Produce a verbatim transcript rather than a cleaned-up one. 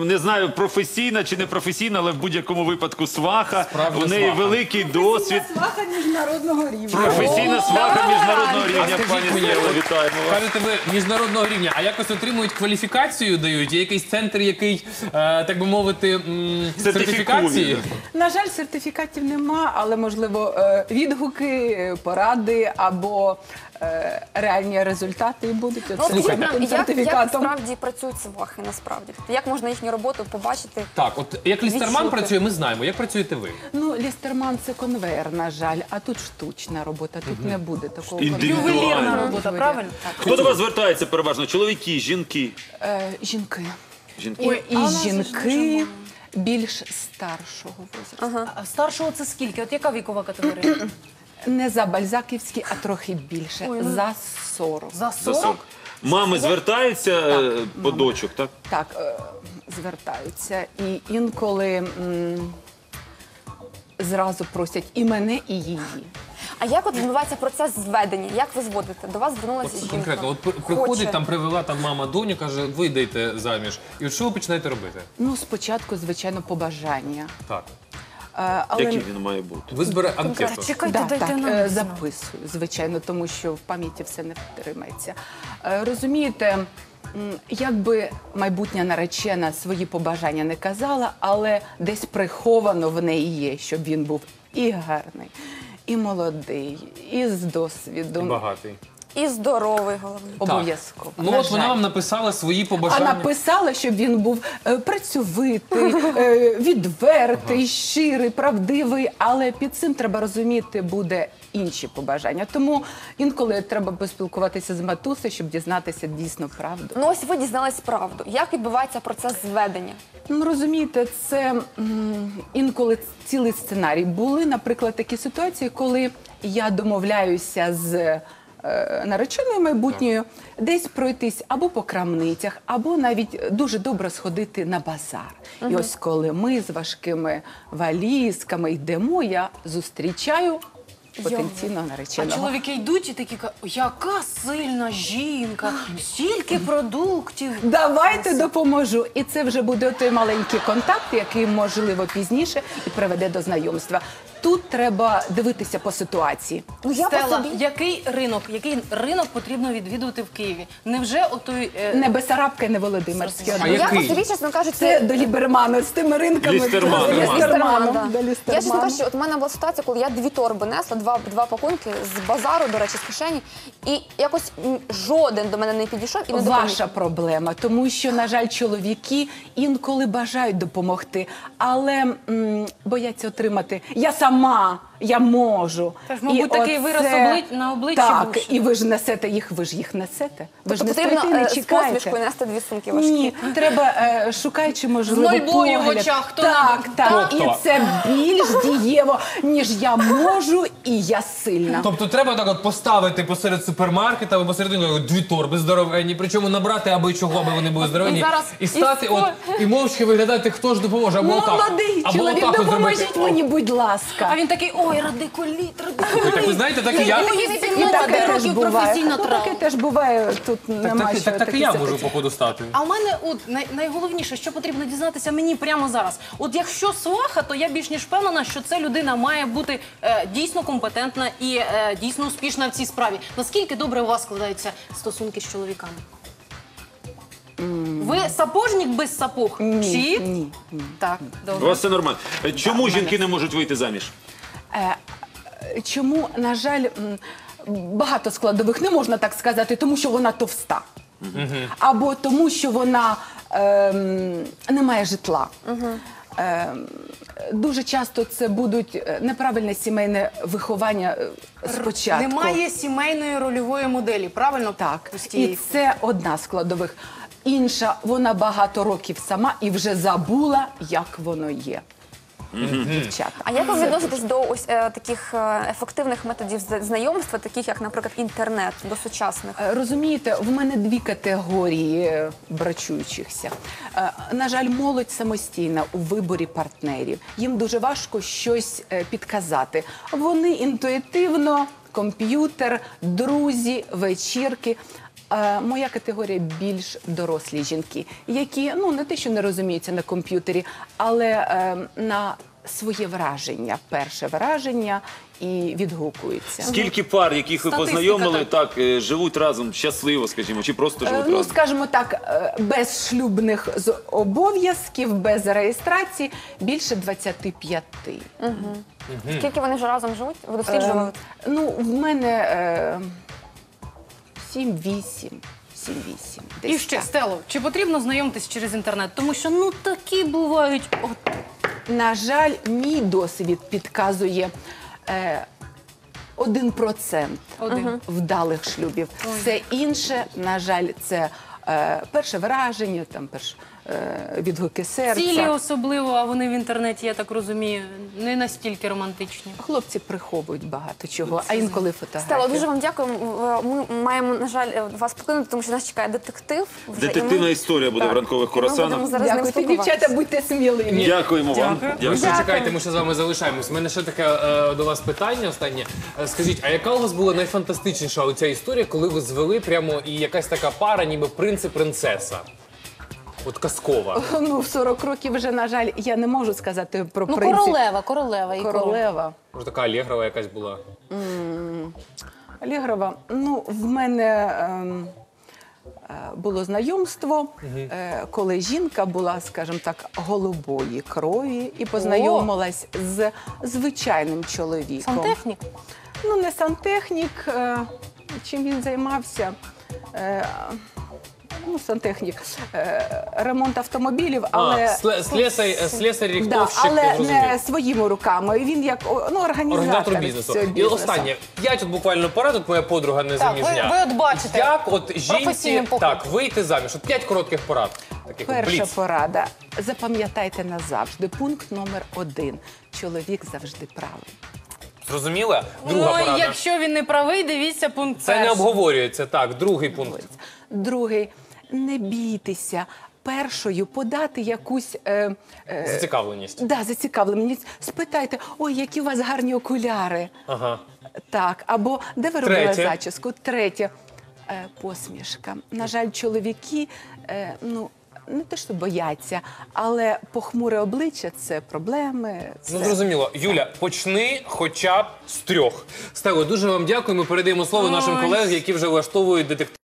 не знаю, професійна чи не професійна, але в будь-якому випадку сваха. Справжня У неї сваха. великий досвід. Сваха міжнародного рівня. Професійна сваха міжнародного рівня. Скажіть Пані мені, Стело, от вітаємо вас. Кажете ви міжнародного рівня, а якось отримують кваліфікацію, дають? Є якийсь центр, який, е, так би мовити, м, сертифікації? На жаль, сертифікатів нема, але, можливо, е, відгуки, поради або е, реальні результати і будуть Ну, оце скажіть нам, цим як, як сертифікатом. справді працюють свахи, насправді? Як можна їхню роботу побачити? Так, от як Лістерман Відчути. працює, ми знаємо. Як працюєте ви? Ну, Лістерман – це конвейер, на жаль, а тут штучна робота, тут не буде такого Індивідуальна. конвейеру. Ювелірна робота, правильно? Хто до вас звертається переважно? Чоловіки, жінки? Е, жінки. Жінки. І, Ой, і а у нас же ж жінки більш старшого возрасту. А старшого це скільки? От яка вікова категорія? Не за бальзаківські, а трохи більше, за сорок. За За сорок? сорок. Мами звертаються е, по мами. дочок, так? Так, е, звертаються. І інколи м, зразу просять і мене, і її. А як от відбувається процес зведення? Як ви зводите? До вас звернулася От жінка. конкретно, от при- приходить, Хоче. там привела там мама доню, каже, ви йдете заміж. І от що ви починаєте робити? Ну, спочатку, звичайно, побажання. Так. Е, але Який він має бути? Ви збере анкету. Чекайте, Да, дайте так, нам. е, записую, звичайно, тому що в пам'яті все не втримається. Е, Розумієте, м, якби майбутня наречена свої побажання не казала, але десь приховано в неї є, щоб він був і гарний, і молодий, і з досвідом. Багатий. І здоровий, головне. Обов'язково. Ну На от вона жаль. вам написала свої А побажання. написала, щоб він був е, працьовитий, е, відвертий, щирий, правдивий, але під цим треба розуміти буде інші побажання. Тому інколи треба поспілкуватися з матусею, щоб дізнатися дійсно правду. Ну ось ви дізнались правду. Як відбувається процес зведення? Ну, розумієте, це м, інколи цілий сценарій. Були, наприклад, такі ситуації, коли я домовляюся з е, нареченою майбутньою десь пройтись або по крамницях, або навіть дуже добре сходити на базар. І ось коли ми з важкими валізками йдемо, я зустрічаю потенційно А нареченого. чоловіки йдуть і такі кажуть, яка сильна жінка, стільки продуктів. Давайте допоможу. І це вже буде той маленький контакт, який, можливо, пізніше і приведе до знайомства. Тут треба дивитися по ситуації. Ну я по Стелла, собі. який ринок, який ринок потрібно відвідувати в Києві? Невже отой... е, Не Бесарабка, не Володимирський. А Ну, я по який? собі, чесно кажучи, Це до Ліберману, з тими ринками. Лістерману. Лістерману, Лістерману, да. до Я, чесно Лістерману. кажучи, от у мене була ситуація, коли я дві торби несла, два, два пакунки з базару, до речі, з кишені, і якось м, жоден до мене не підійшов і не допоміг. Ваша проблема, тому що, на жаль, чоловіки інколи бажають допомогти, але м, бояться отримати «я сама», «я можу». Та ж, мабуть, І такий вираз обли- на обличчі Так, був, що- і ви ж несете їх, ви ж їх несете. Ви ж Тобто не потрібно стоїте, не е, з чекаєте. посмішкою нести дві сумки важкі. Ні, треба, е, шукаючи, можливо, З ноль болю в погляд. очах, хто Так, небудь. так, Тобто? і це більш дієво, ніж «я можу» і «я сильна». Тобто треба так от поставити посеред супермаркета або посередині дві торби здоровенні, причому набрати аби чого, аби вони були здоровенні, І зараз і стати і от, і мовчки виглядати, хто ж допоможе, або отак. Молодий або чоловік, отак от допоможіть зробити. мені, будь ласка. А він такий, ой, радикуліт, Так ви радикуліт. знаєте, так і я. Ой, І вісімнадцять таке теж років буває. професійна Ну, травма. таке теж буває, тут Так, нема так, що так, так і такі я ситуації. можу, походу, стати. А у мене от най- найголовніше, що потрібно дізнатися мені прямо зараз. От якщо сваха, то я більш ніж впевнена, що ця людина має бути е, дійсно компетентна і е, дійсно успішна в цій справі. Наскільки добре у вас складаються стосунки з чоловіками? Ви сапожник без сапог? Ні, Чи? ні, ні. Так, У добре. вас все нормально. Е, Чому жінки не можуть вийти заміж? Е, Чому, на жаль, м, багато складових, не можна так сказати, тому що вона товста. Або тому, що вона ем, не має житла. Ем, Дуже часто це будуть е, неправильне сімейне виховання е, спочатку. Немає сімейної рольової моделі, правильно? Так, Постійно. і це одна з складових. Інша, вона багато років сама і вже забула, як воно є. Дівчата. А як ви відноситесь до ось е, таких е, ефективних методів зна- знайомства, таких як, наприклад, інтернет, до сучасних? Е, Розумієте, в мене дві категорії е, брачуючихся. Е, На жаль, молодь самостійна у виборі партнерів. Їм дуже важко щось е, підказати. Вони інтуїтивно, комп'ютер, друзі, вечірки. Е, моя категорія більш дорослі жінки, які ну не те, що не розуміються на комп'ютері, але е, на своє враження, перше враження і відгукуються. Скільки пар, яких ви Статистика, познайомили, так. так, е, живуть разом щасливо, скажімо, чи просто Е, живуть Ну, разом? скажімо так, е, без шлюбних з- обов'язків, без реєстрації більше двадцяти п'яти. Скільки вони вже разом живуть? Ви досліджували? Е, ну, в мене е, сім-вісім. сім-вісім. десь І ще, так. Стело, чи потрібно знайомитись через інтернет? Тому що ну такі бувають. От, На жаль, мій досвід підказує е, один процент Один. вдалих шлюбів. Все інше, на жаль, це е, перше враження, там, перш, е, відгуки серця. цілі особливо, а вони в інтернеті, я так розумію, не настільки романтичні. Хлопці приховують багато чого, а інколи Стелла, фотографії. дуже вам дякую. Ми маємо, на жаль, вас покинути, тому що нас чекає детектив. вже, і Детективна ми- історія буде Так. в ранкових І ми курасанах. будемо зараз з ним Дякую, спілкуватися. дівчата, будьте сміливі. Дякуємо вам. Дякую. Ви Дякую. ще чекайте, ми ще з вами залишаємось. У мене ще таке е, до вас питання останнє. Е, Скажіть, а яка у вас була найфантастичніша оця історія, коли ви звели прямо і якась така пара, ніби принц і принцеса? От казкова. Ну, в сорок років вже, на жаль, я не можу сказати про Ну, принців. королева, королева і королева. Королева. Може, така Алєгрова якась була. Алєгрова, ну, в мене ем, е, було знайомство, е, коли жінка була, скажімо так, голубої крові і познайомилась з звичайним чоловіком. Сантехнік? Ну, не сантехнік, е, чим він займався. Е, Ну, сантехнік, е, ремонт автомобілів, але... А, сле- слесар, е, слесар, Да, ріхтовщик, але я не зрозумів. своїми руками. Він як о, ну, організатор, Організатор бізнесу. цього І бізнесу. останнє, п'ять от буквально порад, от моя подруга незаміжня. Так, ви- ви от бачите, Як от жінці професійним поглядом. так, вийти заміж? От п'ять коротких порад. Таких от Перша бліц. порада. Запам'ятайте назавжди. Пункт номер один. Чоловік завжди правий. Зрозуміла? Друга Ой, порада. якщо він не правий, дивіться пункт Це не перший. обговорюється. Так, другий пункт. Другий. Не бійтеся першою подати якусь е, е, Зацікавленість. да, зацікавленість. Спитайте, ой, які у вас гарні окуляри. Ага. Так, або де ви робили Третє. зачіску? Третє. Е, посмішка. На жаль, чоловіки, е, ну, не те, що бояться, але похмуре обличчя – це проблеми. Це... Ну, зрозуміло. Юля, почни хоча б з трьох. Стело, дуже вам дякую. Ми передаємо слово нашим Ой. колегам, які вже влаштовують детектив.